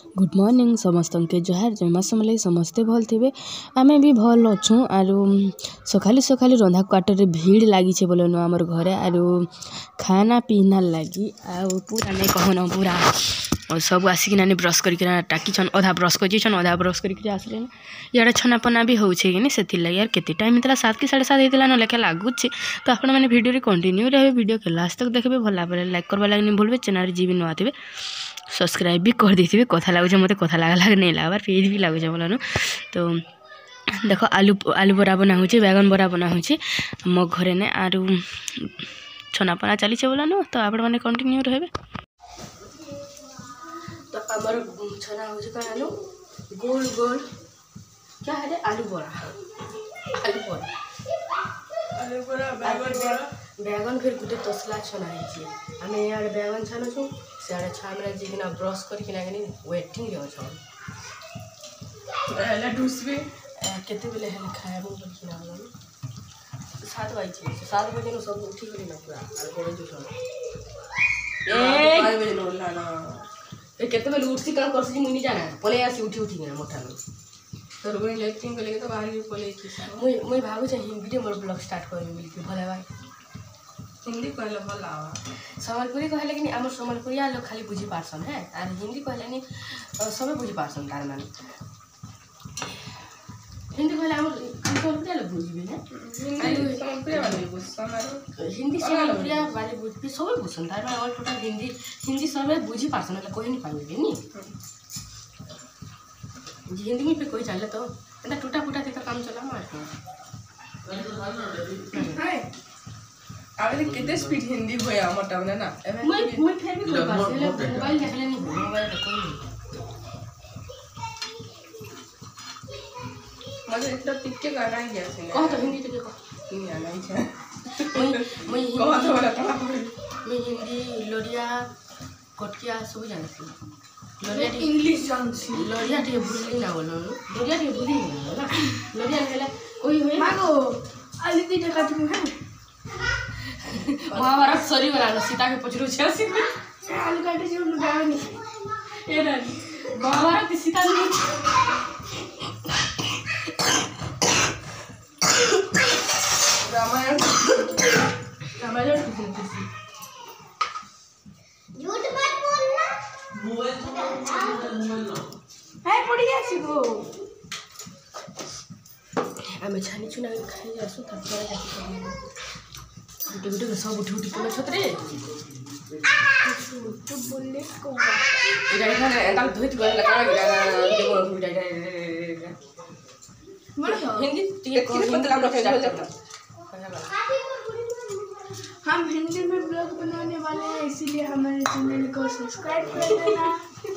Good morning समस्त के जोहार जमा समले समस्ते भल थे आमे भी भल अच्छू आरु सखाली सखाली रंधा क्वार्टर भीड़ लगी बोलन आमर घरे आरु खाना पीना लगी पूरा नहीं कहना पूरा और सब आसिक नानी ब्रश करके टाकी अधा ब्रश कर अधा ब्रश करके आसले इे छनापना भी होचे कि से लगे यार केते टाइम होता 7 कि 7:30 होता ना लेखा लगुच तो आपण मैंने वीडियो कंटिन्यू रहे वीडियो के लास्ट तक देखिए भल लगे लाइक करवा लगे नहीं भूलबे चैनल जी भी नुआ थे सब्सक्राइब भी कर देते कथा लगुच मत कथा लगा नहीं लगा पेज भी लगुच बोलन तो देख आलू आलू बरा बना हो बैगन बरा बना हो मो घरे ने आरु छनापना चली बोलन तो आपण मैंने कंटिन्यू रहे तो आमर छना हो कौन गोल गोल क्या है आलू बरा बैगन फिर गोटे तसला छना है आम इे बैगन छानुचु सियाड़े छाने जीना ब्रश करके वेटिंग अच्छे केते बेले खाएबू बोलना 7 बजे 7 बजे सब उठी गली ना पूरा केते बेले उठी कौन कर मुझे जाना पलि आसी उठी उठी मोटा तो लेक्टिंग को लेके तो बाहर भी पलि मुई भावुँ हिंदी मोर ब्लॉग स्टार्ट कर भल भाई हिंदी कहले भल सम्बलपुरी कहले कि आम सम्बलपुरिया लोग खाली बुझी पार्सन है आर हिंदी कहले सब बुझी पार्सन तार मान हिंदी कहले आम सम्बलपुरिया लोग बुझबे ना हिंदी सम्बलपुरिया वाले बुझबे सब बुझन तार मान टोटल हिंदी सब बुझी पार्सन कहि नहीं पाइबे नी हिंदी में पे कोई चले तो टूटा फूटा थी तो काम चला मार आबे कितने स्पीड हिंदी होया मोटा बना ना मैं फिर भी कोई बात नहीं मोबाइल देख लेनी मोबाइल देखो नहीं मुझे इतना टिक गाना ही गया से कह तो हिंदी तो कह नहीं आना ही है मैं हिंदी लोरिया कटकिया सब जानती लोरिया इंग्लिश जानती लोरिया टे भूली ना बोलो लोरिया टे भूली ना लोरिया हेला कोई होय मागो आलिती टे काटू है महाभारत सरी वाला सीता के पछरू छे आलू काटे जो गावनी ए रानी महाभारत सीता नहीं रामायण झूठ मत बोलना मोबाइल है पड़ी सिगो हमें छानी चुना खाई जासु तब गुटे गुटे सब उठी उठी पड़े छतरे तो बोलले को इधर इधर एंगल धोइत गला काला हिंदी हिंदी हम हिंदी में ब्लॉग बनाने वाले हैं इसीलिए हमारे चैनल को सब्सक्राइब कर देना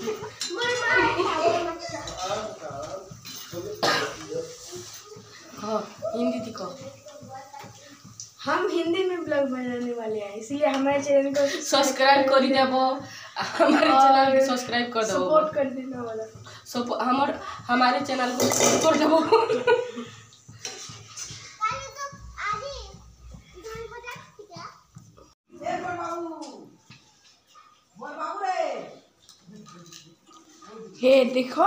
हिंदी दिखो हम हिंदी में ब्लॉग बनाने वाले हैं इसलिए हमारे चैनल को सब्सक्राइब कर देबो हमारे चैनल को सब्सक्राइब कर दो सपोर्ट कर देना वाला हमारे चैनल को सपोर्ट कर देबो हे देखो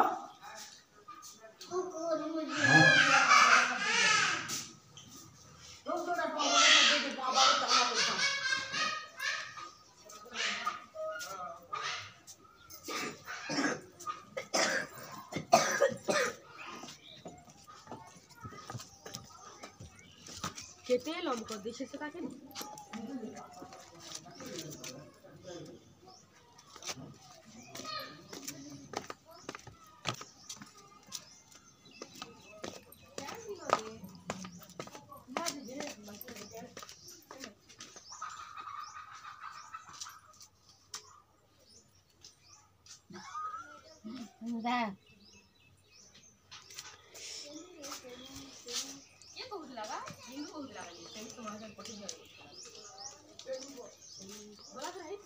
केते लम कर दिसे से ताके ये बहुत लगा हिंदू बहुत लगा ये तुम्हारे पटी जाए बोला तो है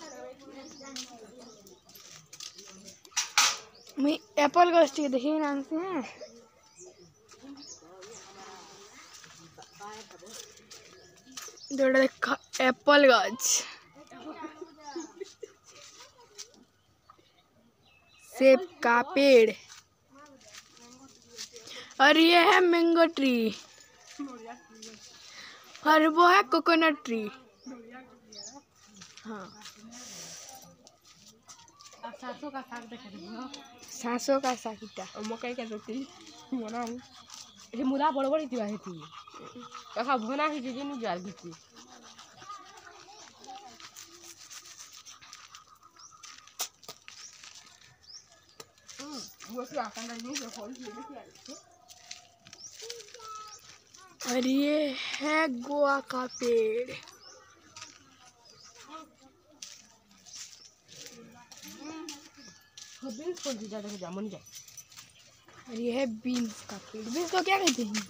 मैं एप्पल का स्टिक देखिए नाम से हैं जोड़ा देखा एप्पल गाछ सेब का पेड़ और ये है मैंगो ट्री और वो है कोकोनट ट्री। हाँ, सरसों का साग देख रही हो? सरसों का साग मकई का रोटी बनाऊ ए मुला बड़ बड़ दिवा हेती कखा भना ही जे नि जाल घिची वो से आका नहीं जो होल ये और ये है गोवा का पेड़। बीन्स को जा देख जामुन जा। और ये है बीन्स का पेड़। बीन्स को क्या कहते हैं?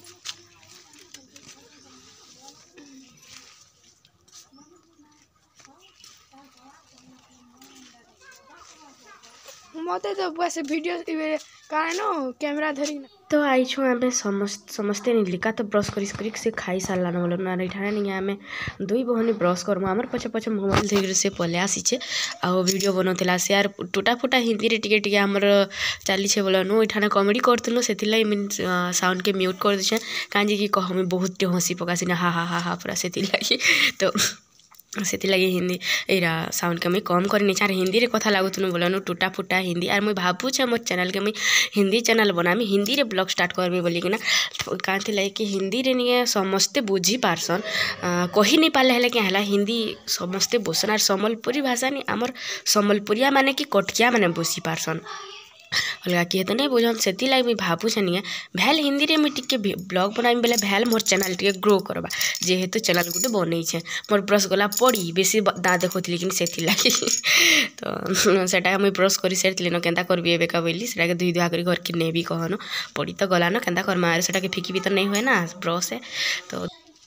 मते तो बस वीडियो कारण कैमरा धरी ना तो आई छु आमे समस्ते निलिका तो ब्रश करी से खाई सारला न बोलन ना इठाने नहीं आमे दुई बहनी ब्रश करमु हमर पछे पछे मोबाइल धरि से पले आसीचे आ वीडियो बनोतेला से यार टूटा फुटा हिंदी रे टिके टिके हमर चाली छे बोलन इठाने कॉमेडी करतलो सेतिलाई मिन साउंड के म्यूट कर दिछे कांजी की कह हम बहुत हंसी पकासी ना हा हा हा हा पूरा सेतिलाई तो से लगे हिंदी एरा साउंड के मुई कम करनी चार हिंदी रे कथा लागुतनु बोलन टूटा फुटा हिंदी आर मुई भाबुछे मोर चैनल के मुई हिंदी चैनल बनामी हिंदी रे ब्लॉग स्टार्ट करबे बोली कि ना कांथि लागे कि हिंदी रे निए समस्ते बुझी पारसन कहि नहीं पाले हेले के हला हिंदी समस्ते बोसन आर सम्बलपुरी भाषा नि हमर सम्बलपुरिया माने कि कटकिया माने बुझी पारसन अलगा किए तो नहीं बुझन से लगे भावुछे नहीं भैल हिंदी रे मुझे टिके ब्लॉग बनाई बेले भैल मोर चैनल टिके ग्रो करवा जेहेतु चैनल गुटे बनई छे मोर ब्रश गला पड़ी बेसी दाँत देखुली लेकिन से लगे तो सेटा मुई ब्रश कर सारी न केन्ता करबी एबे का बोली सेटा के धुई धुआ कर घर के नेबी कहन पड़ी तो गला न केन्ता कर मारे सेटा के फिकी भी तो नहीं हुए ना ब्रश है तो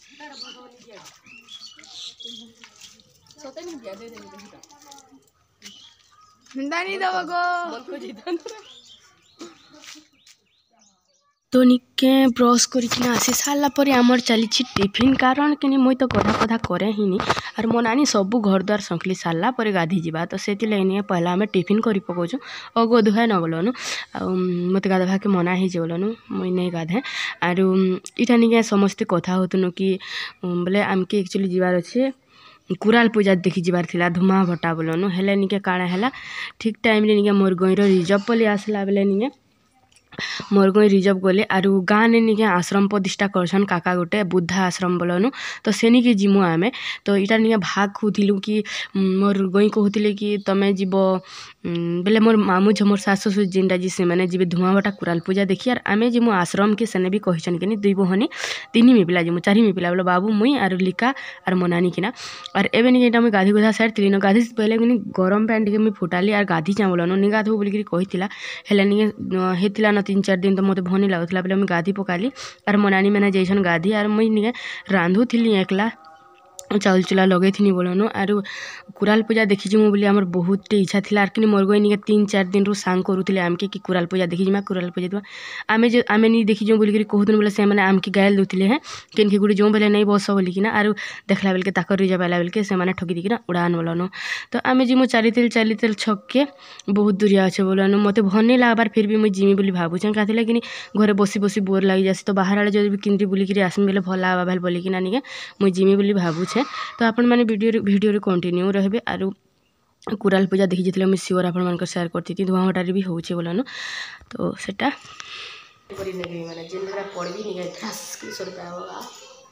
तो निके ब्रश करकिना आसी सारा पर आमर चली टिफिन कारण कि मुई तो गधा कथा करे ही आर मो नानी सबू घर द्वार संखली सारा पर गाधी जावा तो से नहीं पहला आम टिफिन कर पकाऊँ अगो धुए न बोलन मत गाधा के मना ही बोलन मुई नहीं गाधे आर इटा निके समस्ते कथा होतनु कि बोले आमके एक्चुअली जीवार अच्छे कुराल पूजा देखी जीवार थिला धुमा भट्टा बोलन हेले निके काड़ा हैला ठीक टाइम रे निके मोर गईर रिजर्व पले आसला बेले निके मोर गई रिजर्व गले आर गाँ ने निके आश्रम प्रतिष्ठा करछन काका गोटे बुद्धा आश्रम बोलन तो सेनी के जिमु आमे तो इटा निके भाग खुथिलु कि मोर गई कहूतिले कि तमे जीव बेले मोर मामू झ मोर सास ससुर जिनटा जी से माने जीवे धुमा भट्टा कुराल पूजा देखी आर आमे जिमु आश्रम के सेने भी कहिछन कि दुई बहनी तीन मिपिला जिमु चारि मिपिला बोले बाबू मुई आर लिका आर मोनानी किना आर एबे निके इटा मुई गाधी गुधा साइड तिलिन गाधी पहले कि गरम पानी टिके मुई फुटाली आर गाधी चा बोलन नि गाधो बोली कहितिला हेले निके हेतिला न 3-4 दिन तो मते भनी लागुला बेले मुई गाधी पकाली आर मोनानी मैंने जैसन गाधी आर मुई निके रांधुथिली एकला चाउल चूल्हा लगे थी बोलन आर कुराल पूजा देखी जिमु बोली आमर बहुत इच्छा थिला आर कि मोर गई निके 3-4 दिन रु सांग करूथिले आमके कि कुराल पूजा देखी जिमा कुराल पूजा दुआ आमे नहीं देखी जो बोली कहून बोले से मैंने आमके गायल दूथिले हैं किनके गुड़ी जो बेले नहीं बस बोली कि आर देखला बेल के ताकर रिजर्व आला बेल के से मैंने ठगी दिकिना उड़ान बोलन तो आमे जिमु चाली छक्के बहुत दूरिया अच्छे बोलन मते भनी लागबार फिर भी मुई जिमी बोली भाबुछे काथिले कि घरे बसी बसी बोर लगी जासी तो बाहर आले जो भी किंती बुलिकी आसमी बेले भल आवा भेल बोली कि निके मुई जिमी बोली भाबुछे तो आपण मैंने वीडियो कंटिन्यू रहे आर कुराल पूजा देखी जितले मुझे सियोर आपण मान शेयर करती थी धुआ भटारे भी होचे बोलन तो सेटा करी नेबी माने जिनरा पड़बी नि घास की सरता होगा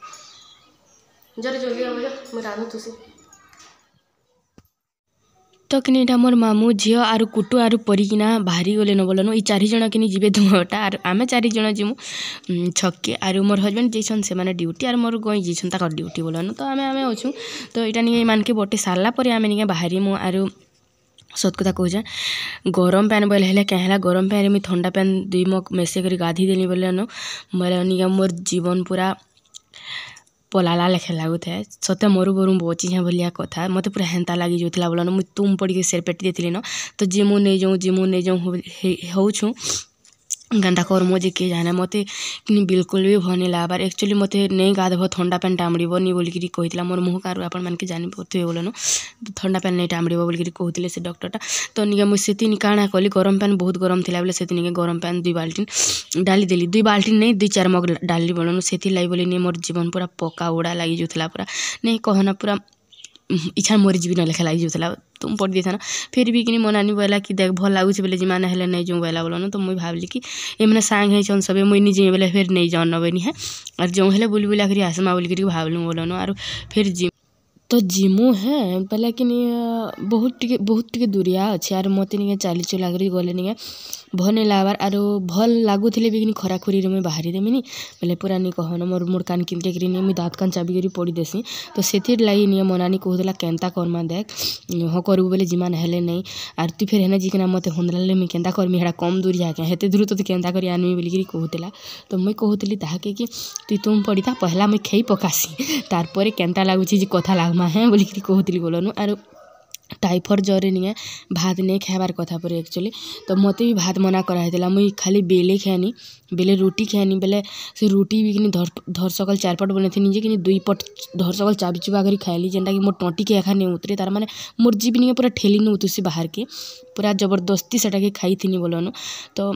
जरे जल्दी आबो म रानो तुसी तो कि मोर मामू झील आर कुटु आर परिकिना बाहरी गले न बोलन ई 4 जन कि जीवे धुआटा आर आमे 4 जन जिमु छक्के आर मोर हजबैंड जैसन से माने ड्यूटी आर मोर गई जैसन तक ड्यूटी बोलन तो आमे अछु तो इटा निके मान के बटे सारला पर आमे निके बाहरी मु आर सत कथा कहूँ गरम पैन बोले हेले क्या गरम पैन मुझे ठंडा पैन 2 मग मेसे कर गाधी देली बोले निके मोर जीवन पूरा पलाला लेखे लगुए सत्य मरु बरु बची है भलिया कथा मत पूरा हेन्ता लगी जाता बोलन मुझे तुम पड़ी सेर पेटी देती न तो जिमु नहीं जाऊँ हूँ गंदा कर्म जे किए जाने मत कि बिल्कुल भी भल नहीं लगबार। एक्चुअली मत नहीं गाधब थंडा पैन टामड़बनी बोलिकी कहला मोर मुँह कार आपण मैंने जानी बोलन थंडा पैन नहीं टामड़ बोलिकी कहते से डॉक्टरटा। तो निके मुझे से काଣା कली गरम पैन बहुत गरम थी बोले से गरम पैन 2 बाल्टी डाली देली 2 बाल्टी नहीं 2-4 मग डाली बोलन से लगे नहीं मोर जीवन पूरा पका उड़ा लगी जाता पूरा नहीं कहना पूरा इच्छा मरी जीवी न लेखा लगी जाता तुम पढ़ दी था ना। फिर भी कि मो नानी बोला कि देख भल लगुच बोले जिमान हेल्ले नहीं जो बोला बोलन। तो मुझे भाविली कि एमने सांग है सब मुझे नहीं जी बोले फिर नहीं जान नबनी है और जो हेल्ले बुल बुला कर आसमा बोलिक भावलु बोलन और फिर जी तो जिमु है पहले कि बहुत टिके दूरिया अच्छे आर मत नहीं चली चला कर गले नहीं भल नहीं लगबार आर भल लगुले भी खरा खुरी मुझे बाहरी देमिनी बोले पूरा नहीं कहन मोर मुड़ कान किंतरे कर मुझे दाँत कान चाबी कर पड़ी देसी। तो से लगी नहीं मो नानी कहला केन्ता करमा देख हाँ करू बोले जिमान हेल्ले नहीं आर तु फिर हेना जिकना मत हंदला मुझे केन्ता करमी हेड़ा कम दूर जाके हेते दूर तो केन्ता कर आनमी बोलिकी कहला। तो मुझे कहली ताके कि तुम पड़ी था पहला मुझे खेई पकासी तार केन्ता लगुच कथा लगमा है बोलिकी कहली बोलन। आर टाइफर जरे नहीं भात नहीं खाबार कथा पर एक्चुअली तो मत भी भात मना कराइला मुई खाली बेले खानी बेले रोटी खानी बेले से रोटी भी कि धर सकल 4 पट बने थे कि 2 पट धर सकल चाबी चुबा कर खाइली जेनटा कि मोर टंटी के एखा नहीं उतरे तार माने मोर जीव नहीं पूरा ठेली नहीं उतुसी बाहर के पूरा जबरदस्ती सेटा के खाई थी बोलन। तो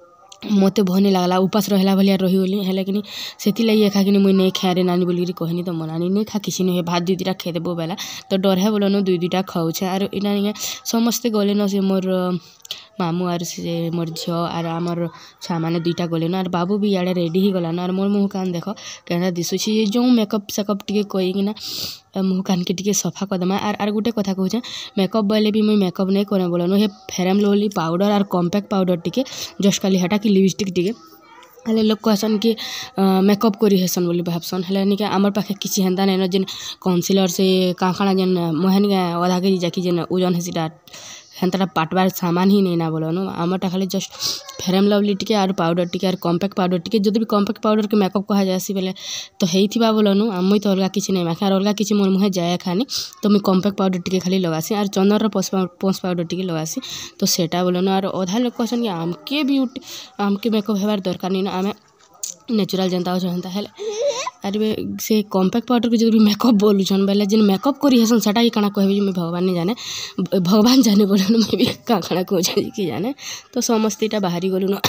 मत भल लगला उपास रहा भाया रहीगली है कि से एका कि मुझे नहीं खाए नानी बोलिकी कहनी। तो मो नानी नहीं खा किसी नहीं भात 2-2टा खेदेबो बेला तो डर है बोलन 2-2टा खाऊे आर इना नहीं समस्ते गले न से मोर मामू आर से मोर झील आर आमर छुआ मैंने 2टा गले न आर बाबू भी इे रेडी ही गलान आर मोर मुँह कान देख क्या दिशुची जो मेकअप सेकअप टी कहीकिना मुँह कान के टी सफा करदेमा। आर गोटे कथा कहूँ मेकअप बोले भी मुझे मेकअप नहीं करे बोलन हे फेरम लवली पाउडर आर कॉम्पैक्ट पाउडर टी जस्ट खाली हटा कि लिपस्टिक टी हेल्ले लोग कहसन कि मेकअप करी हेसन बोली भावसन हेल्ले निके आमर पाखे किसी हेन्ता नहीं जेन काउंसिलर से काँखा जेन मोहन अधा के जाकि जेन ओजन है हेन्ता पाटवार सामान ही नहीं ना बोलन आमरटा खाली जस्ट फेरम लवली टी आर पाउडर टी आर कॉम्पैक्ट पाउडर टी जो भी कॉम्पैक्ट पाउडर के मेकअप कह जासी बोले तो होता बोलन मुई तो अलग किसी नहीं माखे अलग किसी मोर मुहे जाए खानी तो मुझे कॉम्पैक्ट पाउडर टी खाली लगासी आर चंदन पॉन्स पाउडर टी लगासी तो सेटा बोलन। और अधा लोग कहसन कि आमके ब्यूटी आमके मेकअप हेबार दरकार नहीं आम नेचुरल जनता हो जनता है अरे से कॉम्पैक्ट पाउडर के जो भी मेकअप बोलुन बोले जिन मेकअप करी हेसन सेटा ही काना कहबे मैं भगवान नहीं जाने भगवान जाने बोलन मैं भी काଣା कह कि जाने। तो समस्तीटा बाहरी गलु न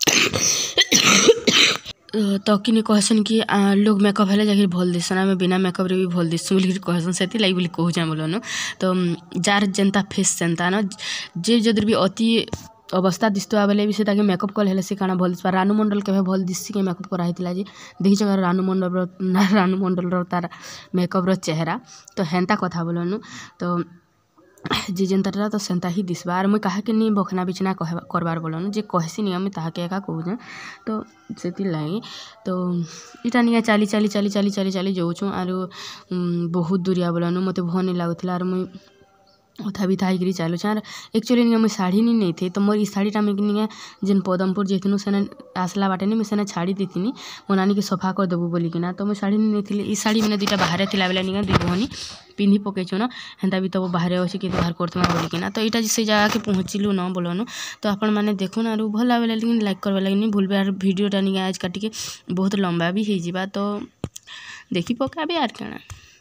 तो कि कहसन कि लोग मेकअप हेल्ले जाकि भल दिसन आम बिना मेकअप रे भी भल दिसु बोलिकी कहसन से लगे बोली कहूँ बोलन। तो जार जेन्ता फेस सेन्ता न जे जदि भी अति अवस्था दिसुआ बेले भी से मेकअप कल हेल्ले से काଣା भल दिसवा रानू मंडल के भल दिसी के मेकअप कराइला जे देखिछ रानू मंडल तार मेकअप रो चेहरा तो हेन्ता कथा बोलन। तो जे जेनता तो सेन्ता ही दिसवा आर मुझे कहा कि नहीं बखना बिछना करबार बोलन जे कहसी नहीं मुझे ताके एका कहूँ तो से लगे। तो इटा नहीं चाली चाली चाली चाली चाली चाली जाऊँ आर बहुत दूरिया बोलन मत भल नहीं लगुला आर मुझे उथा भी था चलु आर एक्चुअली नहीं मुझे साड़ी नहीं थे तो मोर ई साड़ीटा मुझे जेन पदमपुर जेथुनु सेने आसला बाटे नहीं मुझे छाड़ी देती मो नानी के सफा कर देबू बोलिकिना। तो मुझे साड़ी नहीं थी ई साड़ी मैंने 2टा बाहर थी बेले नहीं 2 भनी पिंधि पकईचु न हेन्ता भी तो बाहर अच्छे कि बाहर करतमा बोलिकिना। तो यहाँ से जगह के पहुँचलु न बोलन। तो आपण मैंने देखुन आर भल लगे लेकिन लाइक करवा लगे नहीं भूलबे आर भिडियोटा नहीं आज काटिके बहुत लंबा भी हो तो देखी पकाबे आर क्या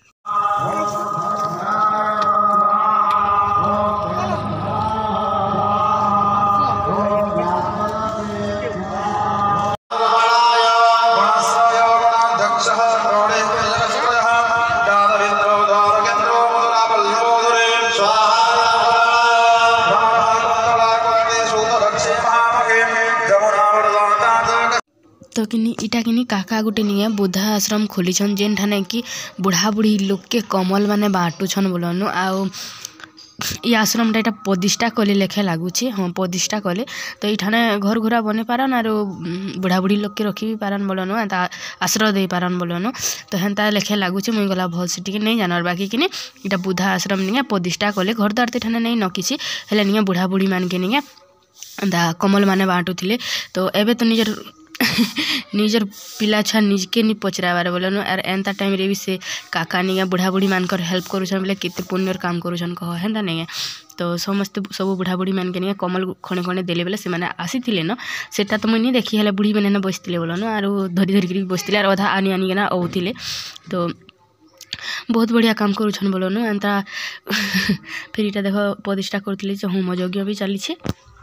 तो कि इटा कि काका गोटे नहीं बुद्धा आश्रम खोली जेन ठाने कि बुढ़ा बुढ़ी लोग के कमल माने बाँटुछन बोलन। आउ ये आश्रमटा यहाँ प्रतिष्ठा कले लेखे लगुच हाँ प्रतिष्ठा कले तो ये घर घुरा बने पारन आर बुढ़ा बुढ़ी लोग के रखी भी पारन बोलन आश्रय दे पारन बोलन। तो हेन्ता लेखे लगुच मुझे गला भल से टी नहीं जानवर बाकी कि यहाँ बुद्धा आश्रम नहीं प्रतिष्ठा कले घर द्वार तो ठाने नहीं न किसी हेल्ले नहीं बुढ़ा बुढ़ी मान के नहीं कमल माने बाँटुले। तो एबे तो निजर निजर पिला छुआ निजके नहीं पचराबार बोलन आर एंता टाइम रे भी से काका नहीं बुढ़ा बुढ़ी मानकर हेल्प करूछन बोले केते पुण्यर काम करूछन कह हेन्ता नहीं तो समस्ते सब बुढ़ा बुढ़ी मान के नहीं कमल खणे खणे देले बेले से माने आसी न सेटा तो मुझे नहीं देखी हेले बुढ़ी मैंने बसते बोलन आर धरी धरिक बसते आर अधा आनी आनी केना औथिले तो बहुत बढ़िया काम करूछन बोलन एंता फिर इटा देख प्रतिष्ठा करथिले जे होम यज्ञ भी चली छे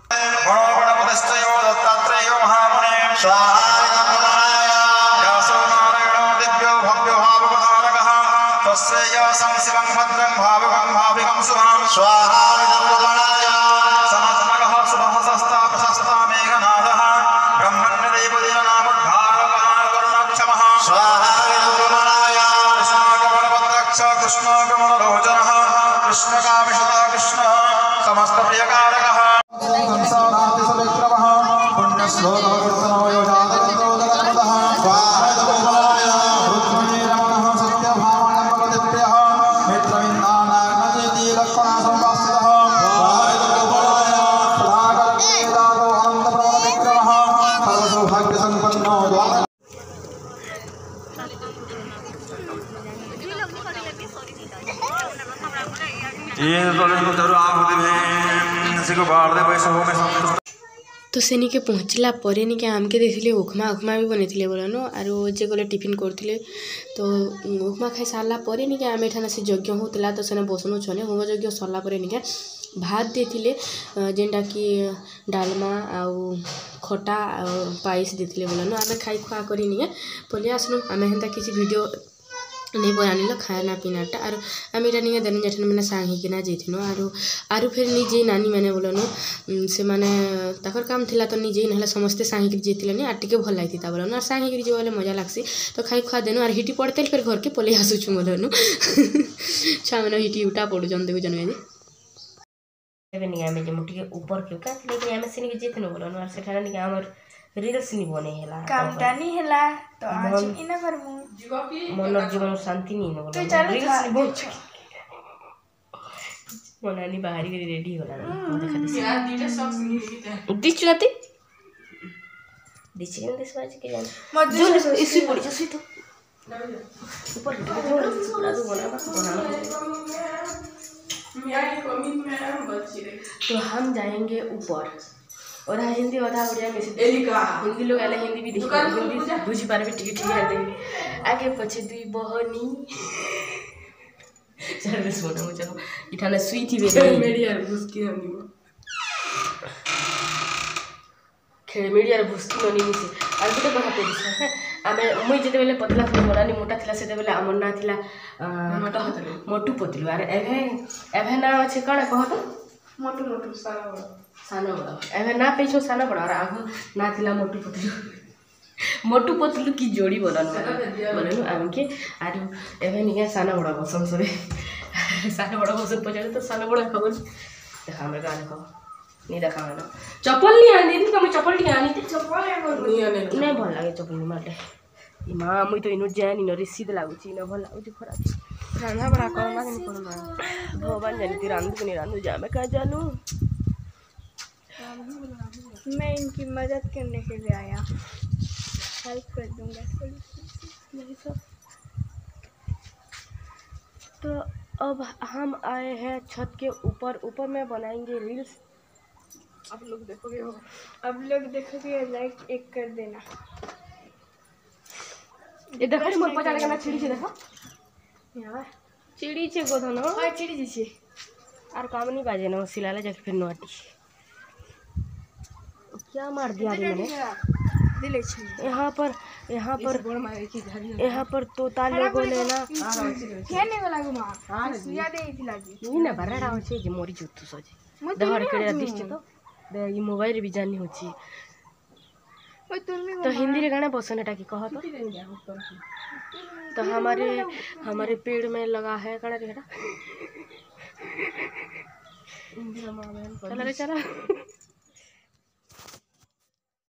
तो सेनी के पहुँचला पर निके आमके देखिले उपमा उपमा भी बनैथिले बोलन आरो जे गले टिफिन करथिले तो उपमा खाई सारला पर निके आम एठाना से यज्ञ होतला तो सेने बसनु छने होम यज्ञ सरला पर निके भात देथिले जेंटा कि डालमा आउ खटा पायस देथिले बोलन आमे खाई खुआ करी निके पले आसनु आमे हेंता किसी वीडियो नहीं बनानी खाना पीनाटा आर आम इटा नहीं देन जेठन मैंने सांग हिकिना जेथिनो आरु फिर निजे नानी मैंने बोलन से माने ताकर काम थिला तो निजे नहले समस्ते सांग हिक जेथिले नहीं आर टिके भल लागिता बोलन आर सांग हिक जेबले मजा लागसी तो खाई खुआ देनु आर हिटी पड़ते फिर घर के पले आसुछु बोलन छा मैंने हिटी उठा पड़ु जन देखु जन एबे नहीं आमे जे मुठी के ऊपर के का लेकिन आमे सिनी के जेथिनो बोलन आर सेठाना नहीं हमर रील्स नहीं बने हेला कामटा नहीं हेला तो आज इना करमु मनर जीवन शांति नहीं न तो चल रील्स नहीं बोल मनानी बाहरी के रेडी होला देखा दिस यार दीटा सॉक्स नहीं दिस चलाते दिस इन दिस वाज के जान जो इसी पड़ी जसई तो ऊपर जो बना तो हम जाएंगे ऊपर और हिंदी अधा बढ़िया हिंदी लोग आले हिंदी भी देखी हिंदी बुझी पारे ठीक ठीक है आगे पछे दुई बहनी चल सोना हो चलो इठाने सुई थी बेले मेडियार भुसकी हनी खेल मेडियार भुसकी हनी से और गुटे कहा पे दिस है आमे मुई जेते बेले पतला फुल मोरानी मोटा थिला सेते बेले अमर ना थिला मोटू पतलू अरे एभे ना अछि कण कह तो मोटू सानो बड़ा एभे ना पेछो सानो बड़ा और आगो ना थिला मोटू पतलू की जोड़ी बोलन आमके आरु एभे निके सानो बड़ा बसन सबे सानो बड़ा बसन पजाले तो सानो बड़ा खबर देखा हमरे गाने को नहीं देखा मैंने चप्पल नहीं आनी थी मैं चप्पल नहीं आनी थी चप्पल नहीं भल लगे चप्पल नहीं मारे माँ मुई तो इनो जानी न रिसीद लागुची न भल लागुची खराब रांधा बड़ा करना कि नहीं करना भगवान जानी ती रांधू नहीं रांधू जा मैं कहाँ जानू मैं इनकी मदद करने के लिए आया हेल्प कर दूंगा यही सब तो अब हम आए हैं छत के ऊपर में बनाएंगे रील्स आप लोग देखोगे लाइक एक कर देना ये देखो रे मोर पचाड़े के ना चिड़ी छे देखो यार चिड़ी छे गोधो न हां चिड़ी छे आर काम नहीं बाजे न सिलाले जाके फिर नोटी क्या मार दिया रे मैंने दिले छे यहाँ पर तोता लोगों ने ना खेलने वाला घुमा हां सुया दे थी लागी नहीं ना बरड़ा हो छे जे मोरी जुत्तु सजे दहर केड़ा दिसते तो दे ई मोबाइल भी जानी होची तो हिंदी रे गाना बसने टाकी कह तो हमारे पेड़ में लगा है कड़ा रे चला रे चला